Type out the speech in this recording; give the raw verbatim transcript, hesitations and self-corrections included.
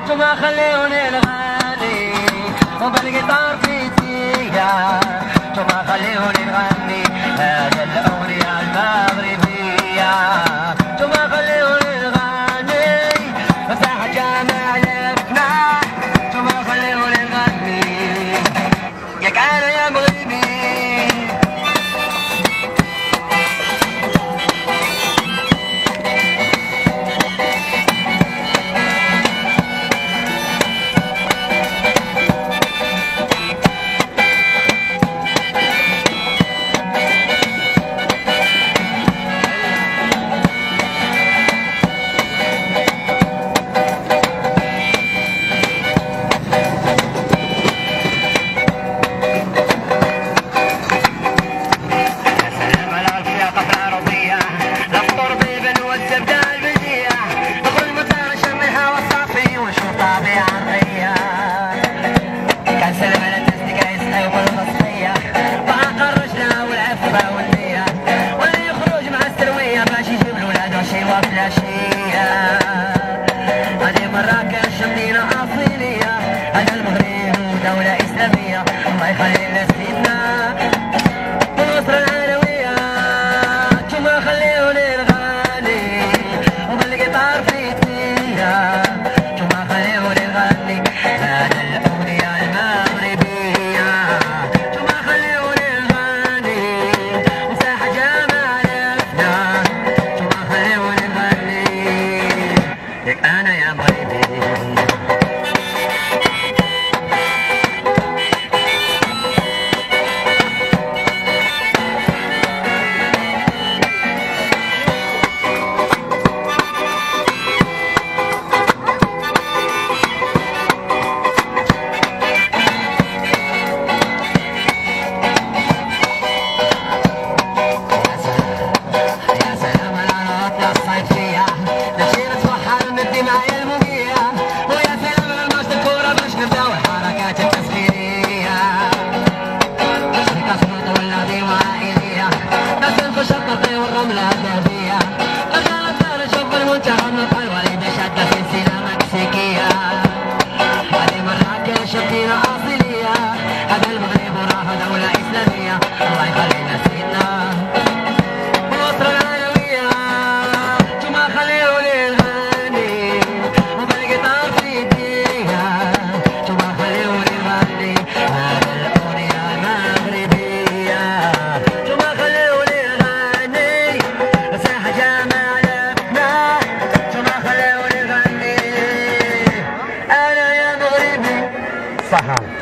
جماعة خلوني نغني وبالقطار في ايديا جماعة خلوني نغني هذا الأغنية المغربية جماعة خلوني نغني مساحة جامع الإفناء جماعة خلوني نغني ياك أنا يا مغربي هذه مراكش مدينة أصيلية هذا المغرب دولة إسلامية الله يخلي لنا سيدنا بالأسرة العلوية جماعة خليوني نغني وبالقطار في ايديا جماعة خليوني نغني هذا الأغنية المغربية جماعة خليوني نغني مساحة جامع الإفناء جماعة خليوني نغني ياك أنا يا مغربي هذه مراكش مدينة أصيلية هذا المغرب وراها دولة إسلامية الله يخلي لنا سيدنا بالأسرة العلوية جماعة خليوني نغني وبالقطار في ايديا جماعة خليوني نغني هذا الأغنية المغربية جماعة خليوني نغني مساحة جامع الإفناء جماعة خليوني نغني أنا يا مغربي صح.